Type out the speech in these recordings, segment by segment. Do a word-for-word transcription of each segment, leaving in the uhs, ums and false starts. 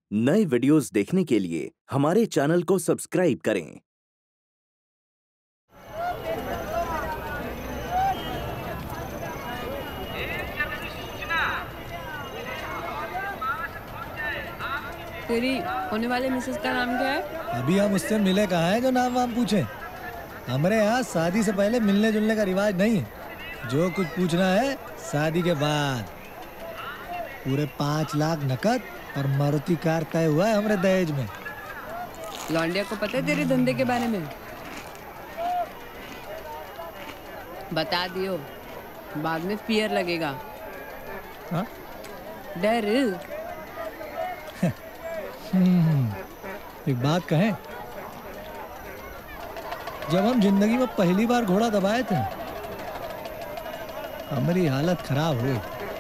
नए वीडियोस देखने के लिए हमारे चैनल को सब्सक्राइब करें। तेरी होने वाले मिसेस का नाम क्या है? अभी हम उससे मिले कहाँ हैं जो नाम वाम पूछें। हमारे यहाँ शादी से पहले मिलने जुलने का रिवाज नहीं है। जो कुछ पूछना है शादी के बाद। पूरे पाँच लाख नकद और मारुति कार तय हुआ है हमारे दहेज में। लौंडिया को पता है तेरे धंधे के बारे में? बता दियो, बाद में फियर लगेगा। हाँ? डर। एक बात कहें, जब हम जिंदगी में पहली बार घोड़ा दबाए थे हमारी हालत खराब हुई,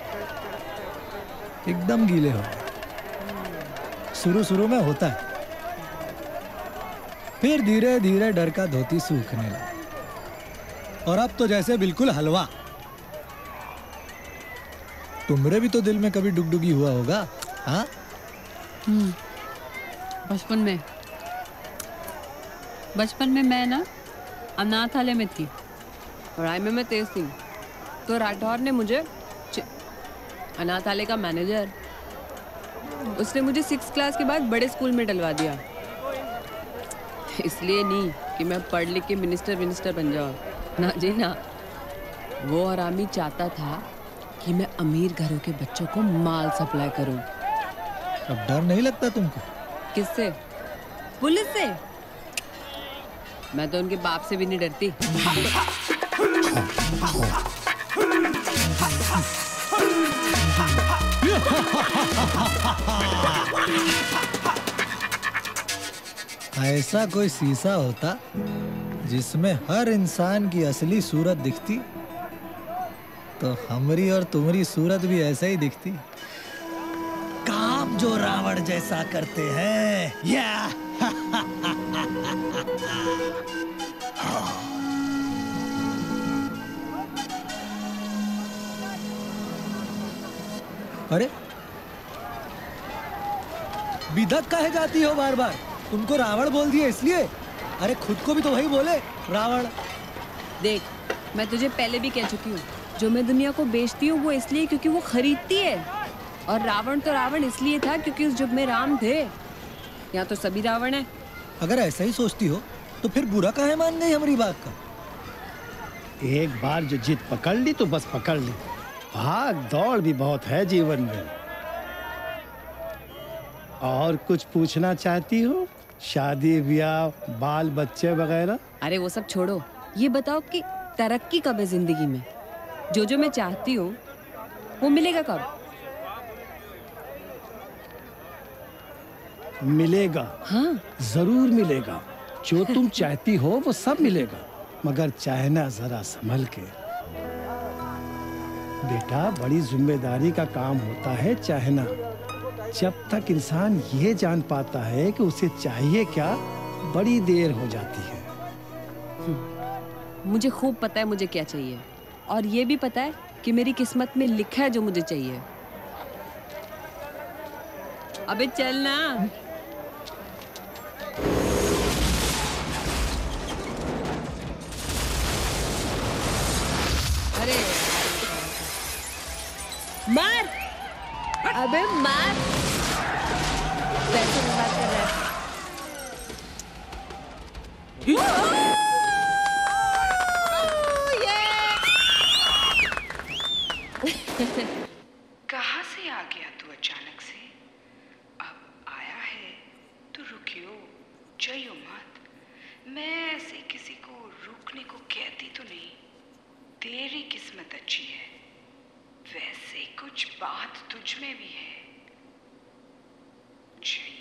एकदम गीले हो गए। शुरू शुरू में होता है, फिर धीरे धीरे डर का धोती सूखने लगा और अब तो जैसे बिल्कुल हलवा। तुम्हारे भी तो दिल में कभी डुगडुगी हुआ होगा। हाँ, हम्म, बचपन में बचपन में मैं ना अनाथालय में थी। पढ़ाई में मैं तेज थी, तो राठौर ने मुझे अनाथालय का मैनेजर, उसने मुझे सिक्स क्लास के बाद बड़े स्कूल में डलवा दिया। इसलिए नहीं कि मैं पढ़ लिख के मिनिस्टर मिनिस्टर बन जाऊँ, ना जी ना। वो हरामी चाहता था कि मैं अमीर घरों के बच्चों को माल सप्लाई करूं। अब डर नहीं लगता तुमको? किससे? पुलिस से? मैं तो उनके बाप से भी नहीं डरती। ऐसा कोई शीशा होता जिसमें हर इंसान की असली सूरत दिखती, तो हमारी और तुम्हारी सूरत भी ऐसा ही दिखती। काम जो रावण जैसा करते हैं, या अरे बिदक काहे जाती हो बार बार? तुमको रावण बोल दिया इसलिए? अरे खुद को भी तो वही बोले, रावण। देख, मैं तुझे पहले भी कह चुकी हूँ, जो मैं दुनिया को बेचती हूँ वो इसलिए क्योंकि वो खरीदती है, और रावण तो रावण इसलिए था क्योंकि उस युग में राम थे। यहाँ तो सभी रावण है। अगर ऐसा ही सोचती हो तो फिर बुरा काहे मान गई हमारी बात का? एक बार जो जिद पकड़ ली तो बस पकड़ ली। भाग दौड़ भी बहुत है जीवन में। और कुछ पूछना चाहती हो? शादी ब्याह बाल बच्चे वगैरह? अरे वो सब छोड़ो, ये बताओ कि तरक्की कब है जिंदगी में? जो जो मैं चाहती हूँ वो मिलेगा कब? मिलेगा। हाँ, जरूर मिलेगा। जो तुम चाहती हो वो सब मिलेगा, मगर चाहना जरा संभल के। बेटा, बड़ी जिम्मेदारी का काम होता है चाहना। जब तक इंसान ये जान पाता है कि उसे चाहिए क्या, बड़ी देर हो जाती है। मुझे खूब पता है मुझे क्या चाहिए, और ये भी पता है कि मेरी किस्मत में लिखा है जो मुझे चाहिए। अबे चल ना। अरे मार, अबे मार। पैसे में बात कर रहा है। कहाँ से आ गया तू अचानक से? अब आया है तो रुकियो, जाइयो मत। मैं ऐसे किसी को रुकने को कहती तो नहीं। तेरी किस्मत अच्छी है, वैसे कुछ बात तुझ में भी है। चाहिए?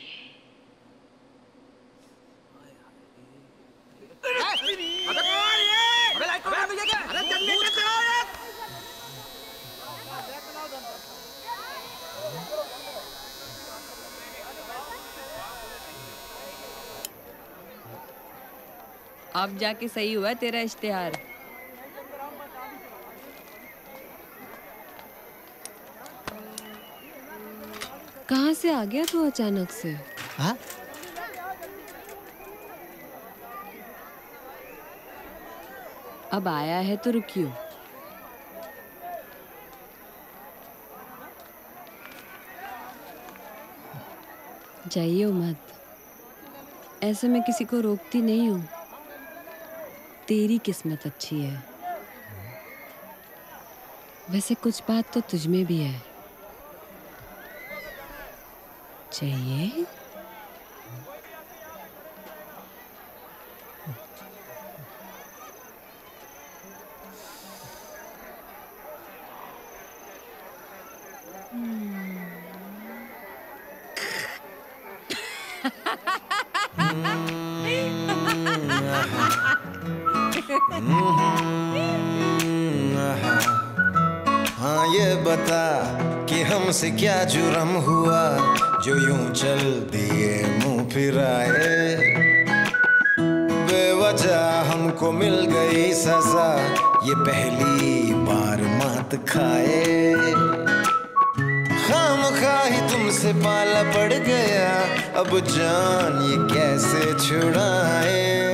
अब जाके सही हुआ तेरा इश्तिहार। कहाँ से आ गया तू अचानक से? हाँ? अब आया है तो रुकियो। जाइयो मत, ऐसे मैं किसी को रोकती नहीं हूँ। तेरी किस्मत अच्छी है। वैसे कुछ बात तो तुझ में भी है। चाहिए? हाँ ये बता कि हमसे क्या जुर्म हुआ जो यूं चल दिए मुंह फिराए। बेवजह हमको मिल गई सजा, ये पहली बार मात खाए। खामखा ही तुमसे पाला पड़ गया, अब जान ये कैसे छुड़ाए।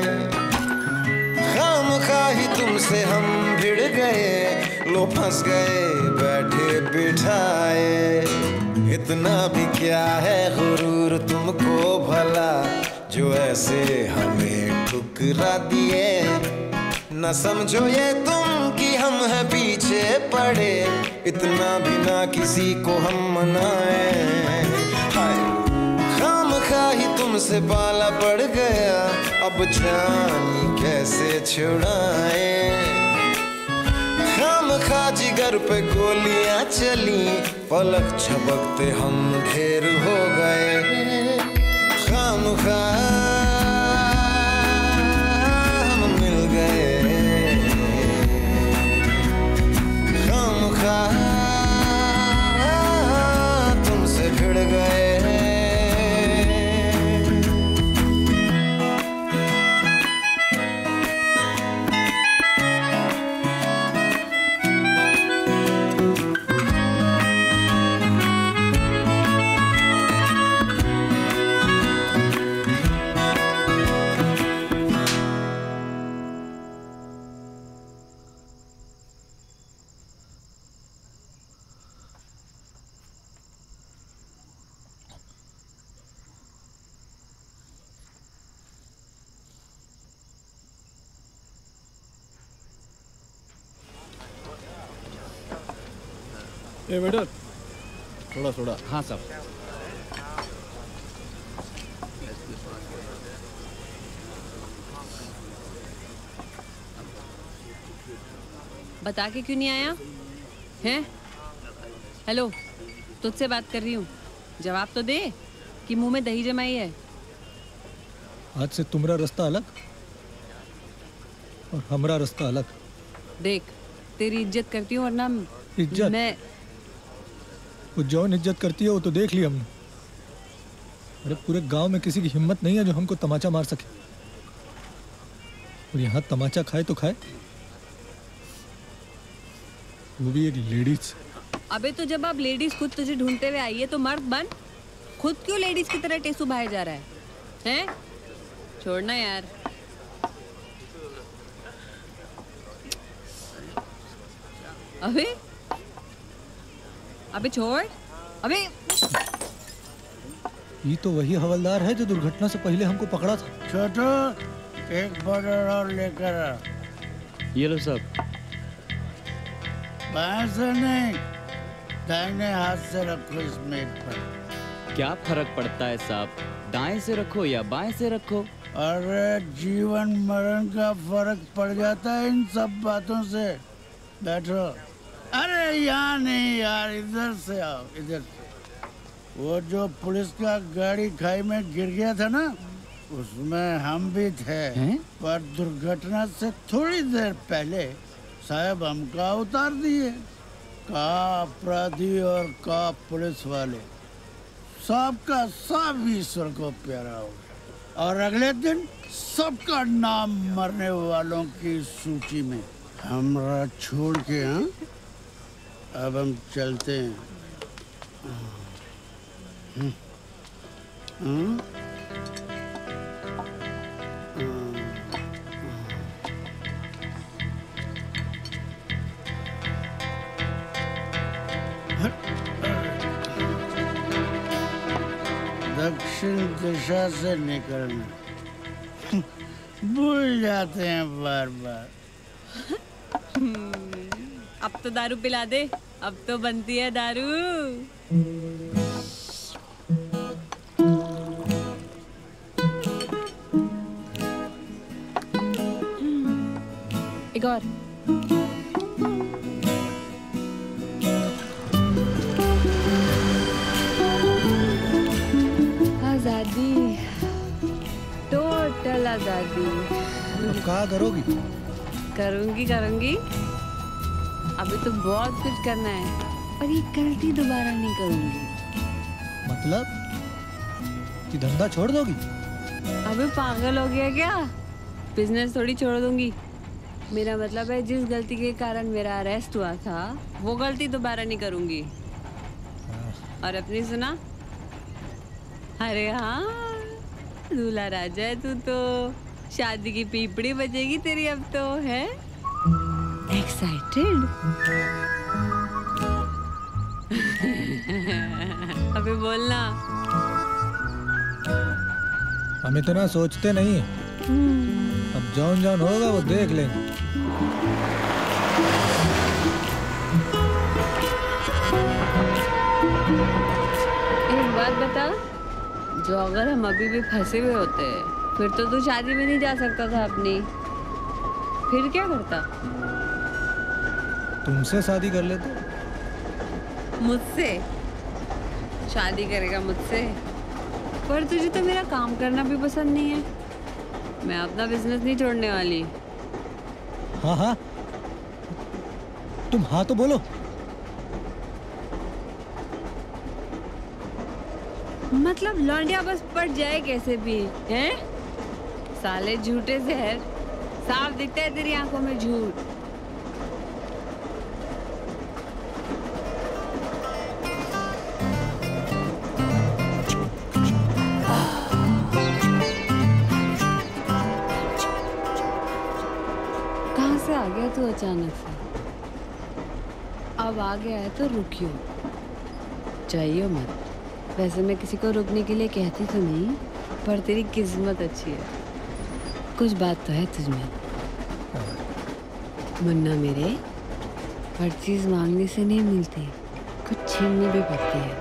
खामखा ही तुमसे हम भिड़ गए, लो फंस गए बैठे बिठाए। इतना भी क्या है गुरूर तुमको भला, जो ऐसे हमें ठुकरा दिए। न समझो ये तुम कि हम हैं पीछे पड़े, इतना भी ना किसी को हम मनाए। हाय खामखा ही तुमसे पाला पड़ गया, अब जानी कैसे छुड़ाए। खामखा जिगर पे गोलियां चली, पलक झपकते हम ढेर हो गए। खामखा हम मिल गए, खामखा तुमसे भिड़ गए। ए वेटर, थोड़ा थोड़ा। हाँ साहब। बता के क्यों नहीं आया? हैं? हेलो, तुझसे बात कर रही हूँ, जवाब तो दे कि मुंह में दही जमाई है। आज से तुम्हारा रास्ता अलग और हमारा रास्ता अलग। देख, तेरी इज्जत करती हूँ वरना इज्जत? मैं वो जौन इज्जत करती है वो तो देख ली हमने। अरे पूरे गांव में किसी की हिम्मत नहीं है जो हमको तमाचा मार सके, और यहाँ तमाचा खाए तो खाए, वो भी एक लेडीज। अबे तो जब अब लेडीज खुद तुझे ढूंढते हुए आई है तो मर्द बन। खुद क्यों लेडीज की तरह टेसू भाया जा रहा है? हैं? छोड़ना यार। अबे अबे छोड़। अबे ये तो वही हवलदार है जो दुर्घटना से पहले हमको पकड़ा था। छोटू, एक बॉर्डर और लेकर आ। ये लो साहब। बाएं से नहीं, दाहिने हाथ से रखो इस मेज पर। क्या फर्क पड़ता है साहब, दाएं से रखो या बाएं से रखो? अरे जीवन मरण का फर्क पड़ जाता है इन सब बातों से। बैठो। अरे यहाँ नहीं यार, इधर से आओ, इधर से। वो जो पुलिस का गाड़ी खाई में गिर गया था ना, उसमें हम भी थे। हैं? पर दुर्घटना से थोड़ी देर पहले साहब हमका उतार दिए। का अपराधी और का पुलिस वाले, सबका सब ईश्वर को प्यारा हो। और अगले दिन सबका नाम मरने वालों की सूची में। हमरा छोड़ के हाँ, अब हम चलते हैं। हम्म? दक्षिण दिशा से निकलना भूल जाते हैं बार बार। अब तो दारू पिला दे, अब तो बनती है दारू। एक और। आजादी, टोटल आजादी। अब क्या करोगी? करूंगी करूंगी अभी तो बहुत कुछ करना है, पर ये गलती दोबारा नहीं करूंगी। मतलब कि धंधा छोड़ दोगी? अबे पागल हो गया क्या? बिजनेस थोड़ी छोड़ दूंगी। मेरा मतलब है जिस गलती के कारण मेरा अरेस्ट हुआ था वो गलती दोबारा नहीं करूंगी। और अपनी सुना? अरे हाँ, दूल्हा राजा है तू तो। शादी की पीपड़ी बजेगी तेरी अब तो, है एक्साइटेड? अबे बोलना। हम इतना सोचते नहीं, अब जौन जौन होगा वो देख लेंगे। एक बात बता, जो अगर हम अभी भी फंसे हुए होते फिर तो तू शादी में नहीं जा सकता था अपनी, फिर क्या करता? तुमसे शादी कर लेते। मुझसे शादी करेगा मुझसे? पर तुझे तो मेरा काम करना भी पसंद नहीं है। मैं अपना बिजनेस नहीं छोड़ने वाली। हाँ हाँ, तुम हाँ तो बोलो। मतलब लौंडिया बस पड़ जाए कैसे भी, हैं? साले झूठे जहर, साफ दिखता है तेरी आंखों में झूठ। कहाँ से आ गया तू अचानक से? अब आ गया है तो रुकियो, जाइयो मत। वैसे मैं किसी को रुकने के लिए कहती तो नहीं, पर तेरी किस्मत अच्छी है। कुछ बात तो है तुझमें मुन्ना मेरे। हर चीज मांगने से नहीं मिलती, कुछ छीननी भी पड़ती है।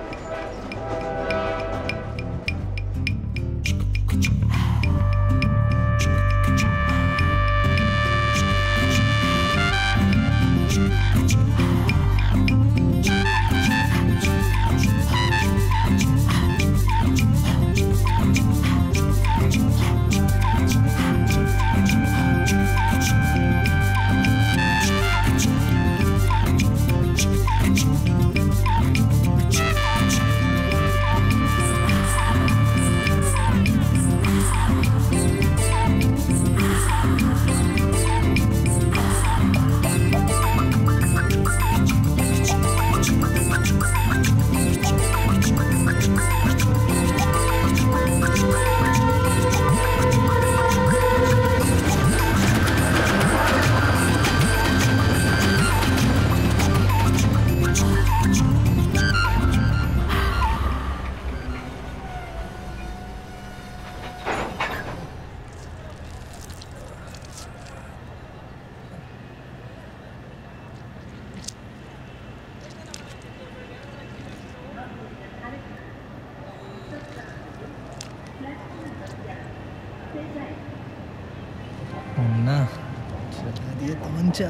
मुन्ना चला दिया तमंचा।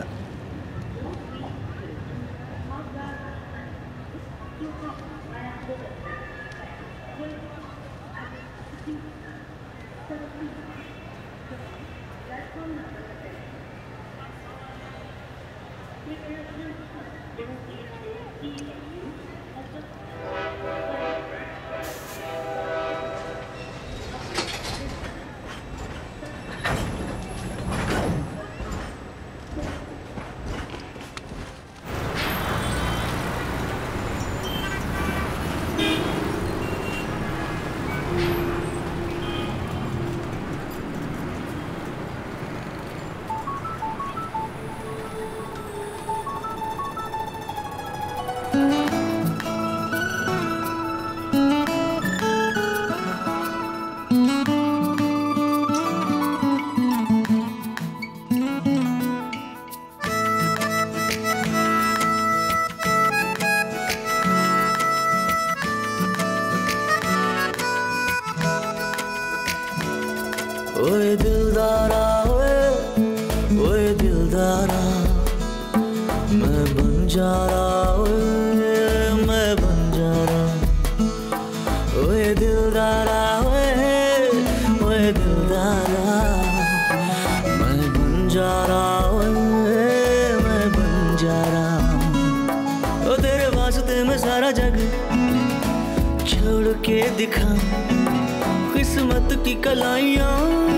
ओए दिलदारा ओए ओए दिलदारा मैं बन जा रहा ओए मैं बन जा रहा ओए दिलदारा ओए ओए दिलदारा मैं बन जा रहा ओए मैं बन जा रहा ओ तेरे वास्ते मैं सारा जग छोड़ के दिखा किस्मत की कलाइयाँ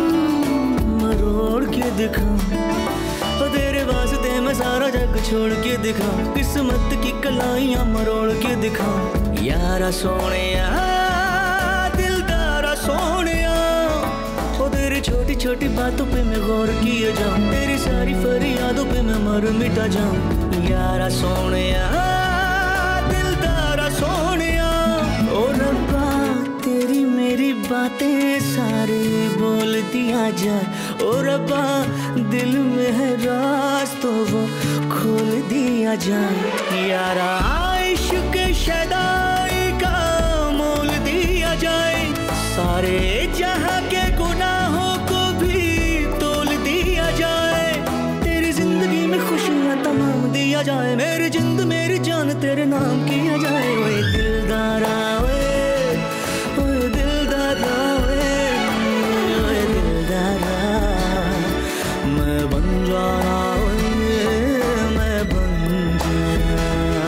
मरोड़ के दिखा ओ तेरे वास्ते मैं सारा जग छोड़ के दिखा किस्मत की कलाइयाँ मरोड़ के दिखा यारा सोनिया दिलदारा सोनिया ओ तेरी छोटी छोटी बातों पे मैं गौर किए जाऊं तेरी सारी फरियादों पे मैं मर मिटा जाऊं यारा सोनिया दिलदारा सोनिया ओ रब्बा तेरी मेरी बातें सारी बोल दिया जाए ओ रब्बा दिल में है राज तो वो खोल दिया जाए यारा इश्क शदाई का मोल दिया जाए सारे जहां के गुनाहों को भी तोल दिया जाए तेरी जिंदगी में खुशियां तमाम दिया जाए मेरी जिंद मेरी जान तेरे नाम किया जाए ओए दिलदारा ओए ओए दिलदारा ओए ओए दिलदारा मैं बन जा रहा ओए मैं बन जा रहा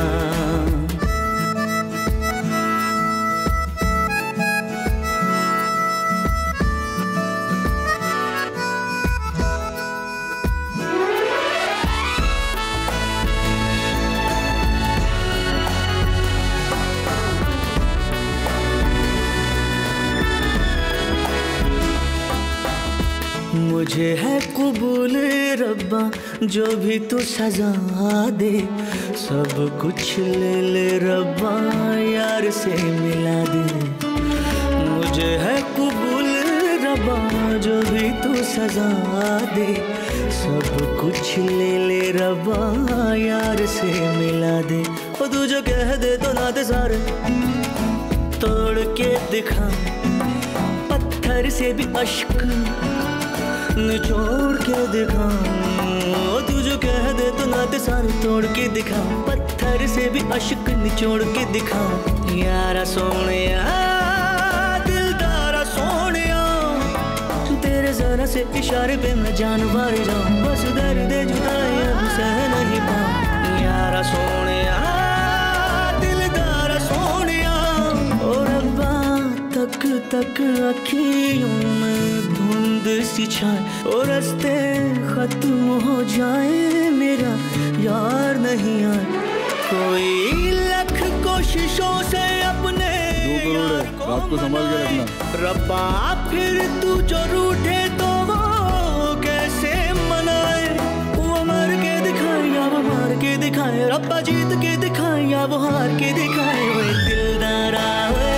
मुझे है कबूल रब्बा जो भी तू सजा दे सब कुछ ले ले रब्बा यार से मिला दे मुझे है कबूल रब्बा जो भी तू सजा दे सब कुछ ले ले रब्बा यार से मिला दे और तू जो कह दे तो नाते सारे तोड़ के दिखा पत्थर से भी अश्क निचोड़ के दिखा तू जो कह दे तो नाते सारे तोड़ के दिखा पत्थर से भी अश्क निचोड़ के दिखा यारा सोनिया दिलदारा सोनिया तेरे जरा से इशारे पे मैं जान मार जाऊं बस दर्द जुदाई अब सह नहीं पाऊं यारा सोनिया दिलदारा सोनिया और रब्बा तक तक अखियों में धुंध सी छाए और रास्ते खत्म हो जाए मेरा यार नहीं आए कोई लख कोशिशों से अपने यार को रात को संभाल के रखना रब्बा फिर तू जो रूठे तो वो कैसे मनाए वो मर के दिखाए या वो मार के दिखाए रब्बा जीत के दिखाए या वो हार के दिखाए वो दिलदारा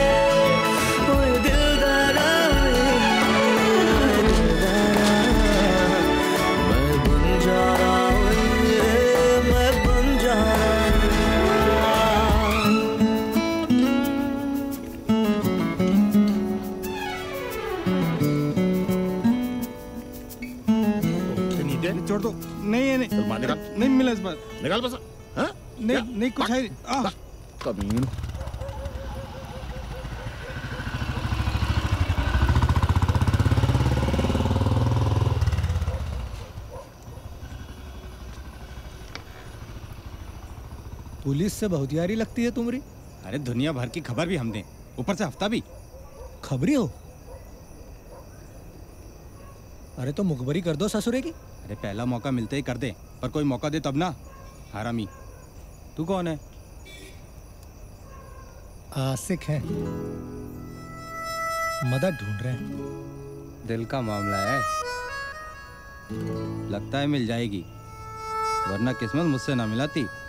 छोड़ दो नहीं है नहीं निकाल नहीं मिला इस बार निकाल बस हाँ नहीं नहीं कुछ है कमीन पुलिस से बहुत यारी लगती है तुम्हारी अरे दुनिया भर की खबर भी हम दें ऊपर से हफ्ता भी खबरी हो अरे तो मुखबरी कर दो ससुरे की अरे पहला मौका मिलते ही कर दे पर कोई मौका दे तब ना हरामी तू कौन है आसिक है मदद ढूंढ रहे हैं दिल का मामला है लगता है मिल जाएगी वरना किस्मत मुझसे ना मिलाती